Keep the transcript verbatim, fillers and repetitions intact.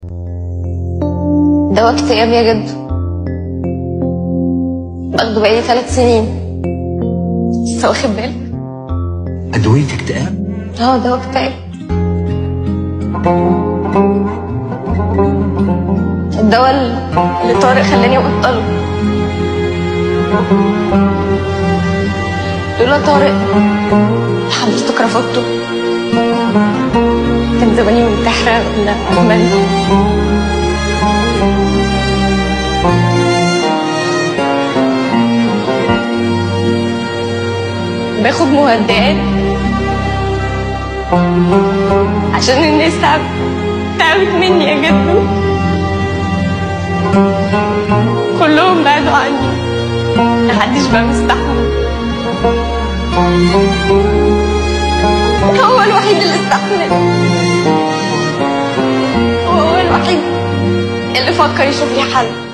دواء اكتئاب يا جدو، باخده بقالي ثلاث سنين. انت واخد بالك؟ أدوية اكتئاب؟ اه دواء اكتئاب. الدواء اللي طارق خلاني ابطله. لولا طارق حضرتك رفضته كان زماني منتحرة ولا أهملت. باخد مهدئات عشان الناس تعب تعبت مني يا جدو. كلهم بعدوا عني، محدش بقى مستحمل. هو الوحيد اللي استحمل، هو الوحيد اللي فكر يشوف لي حل.